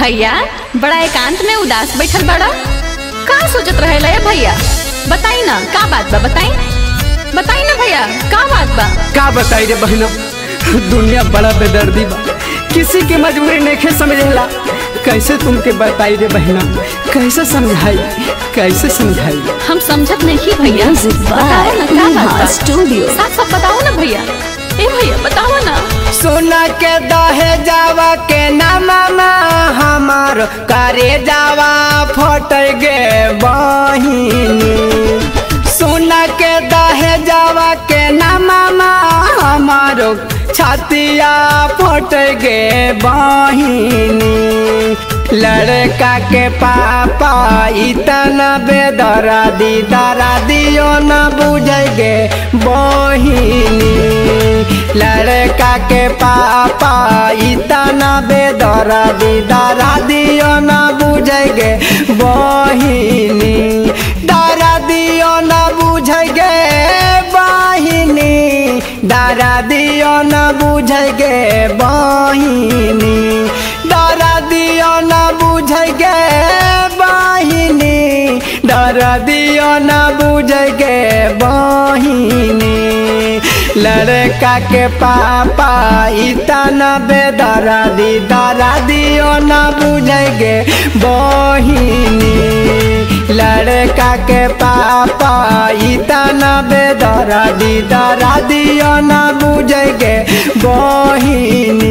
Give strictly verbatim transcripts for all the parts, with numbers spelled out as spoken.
भैया बड़ा एकांत में उदास बैठल बड़ा, का सोचत रहेला है भैया? बताई ना का बात बा, बताई बताई ना भैया का बात बा? का बताई रे बहना, दुनिया बड़ा बेदर्दी बा, किसी की मजबूरी नहीं समझेला। कैसे तुमके बताई रे बहना, कैसे समझाई कैसे समझाई? हम समझत नहीं भैया, बताओ ना का बात बा? स्टूडियो साफ साफ बताओ ना भैया, ए भैया बताओ ना। सोना के दहे जावा के ना मामा हमार करे जावा फट गे बहिनी। सोना के दहे जावा के ना मामा हमारो छातिया फट गे बहिनी। लड़का के पापा इतना बेदरा दी दरा दियो न बुझेगे बहिनी। लड़का के पापा इतना बेदरा दी दरा दियो न बुझेगे बहिनी। दरा दियो न बुझेगे बहिनी, दरा दियो न बुझेगे बहिनी। दरा दियो न बुझेगे बहिनी, दरा दियो न बुझेगे बहिनी। लड़का के पापा इतना बेदरा दी दरा दियो न बुझेगे बहिनी। लड़का के पापा इतना बेदरा दी दरा दियो न बुझेगे बहिनी।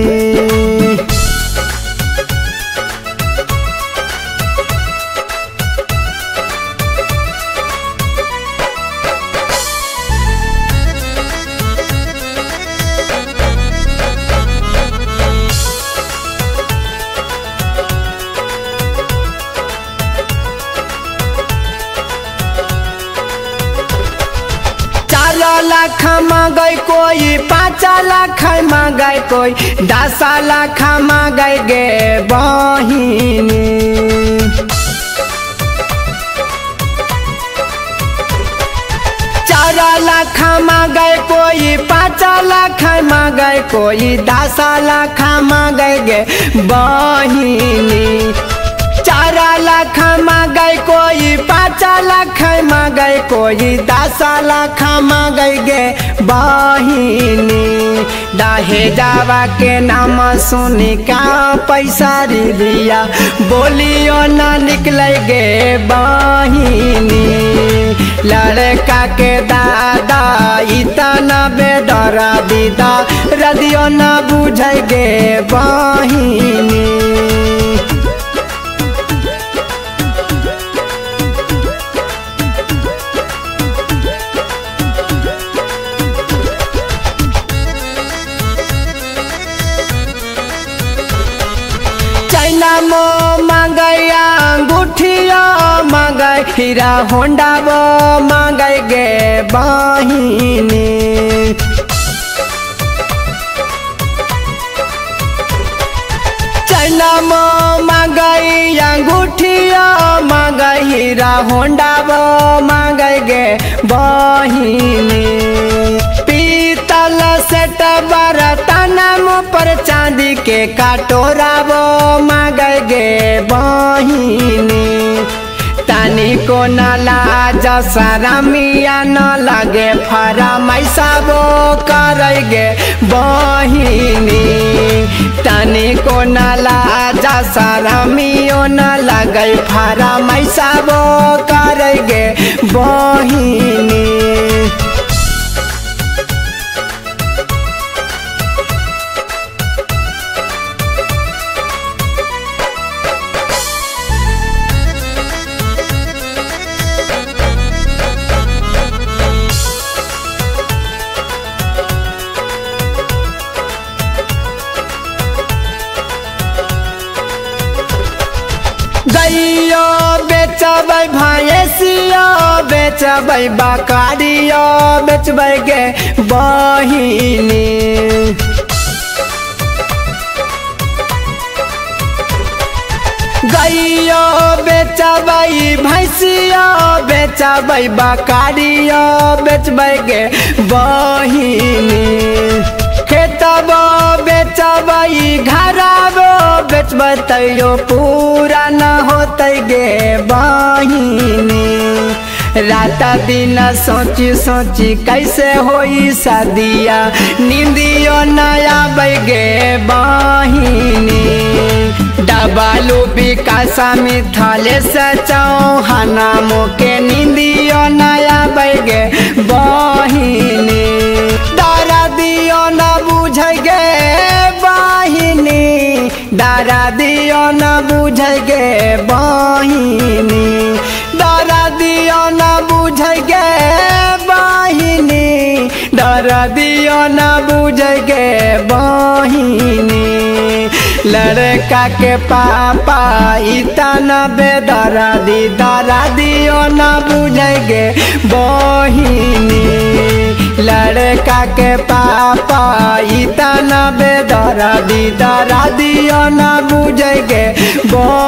लाख मांगे कोई, पाँच लाख मांगे कोई, दस लाख मांगे गे बहिनी। चार लाख मांगे कोई, पाँच लाख मांगे कोई, दस लाख मांगे गे बहिनी। चार लाख मांगे कोई, पाँच लाख मांगे कोई, दस लाख मांगे गे बहिनी। दहे जावा के नाम सुनी का पैसा दिया, बोलियो ना निकले गे बहिनी। लड़का के दादा इतना बेदरा दीदा रदियो ना बुझेगे बहिनी। मो मांगे अंगूठिया मांगे, हीरा होंडा वो मांगे गे बहिनी। चैना मो मांगे अंगूठिया मांगे, हीरा होंडा वो मांगे गे बहिनी। पीतल सेट बर्तन पर चांदी के कटोरा वो मांगे गे बहिनी। तनी को न लाज शरमिया न लगे फरमाइशा वो करेगे बहिनी। तनी को न लाज शरमियो न लगे फरमाइशा वो करेगे बहिनी। गैयो बेचबै भैंसियो, बेचबै बकरियो, बेचबै गे बहिनी। गैयो बेचबै भैंसियो, बेचबै बकरियो, बेचबै गे बहिनी। खेतबो बेचबई घरबो बेचब तैयो पूरा न होते गे बहिनी। रात दिन सोची सोची कैसे होई शादिया नींदियो नया बैगे बहिनी। डबालू विकासा मिथाले से चौहाना मोके नींदियो नया बैगे बहिनी। दारा दियो न बुझगे बहिनी, दारा दियो न बुझगे बहिनी, दारा दियो न बुझगे बहिनी, दारा दियो न बुझगे बहिनी। लड़का के पापा इतना बेदरा दी, दारा दियो न बुझगे बहिनी। लड़का के पापा इतना बेदरा दी, दारा दियो न बुझगे बहिनी।